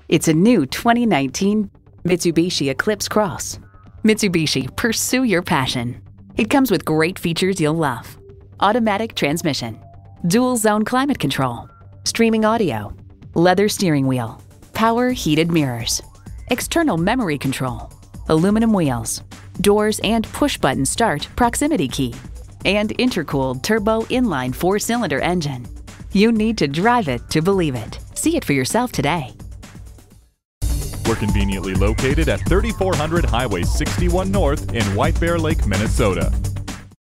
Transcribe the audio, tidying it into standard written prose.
It's a new 2019 Mitsubishi Eclipse Cross. Mitsubishi, pursue your passion. It comes with great features you'll love. Automatic transmission, dual zone climate control, streaming audio, leather steering wheel, power heated mirrors, external memory control, aluminum wheels, doors and push-button start proximity key, and intercooled turbo inline 4-cylinder engine. You need to drive it to believe it. See it for yourself today. We're conveniently located at 3400 Highway 61 North in White Bear Lake, Minnesota.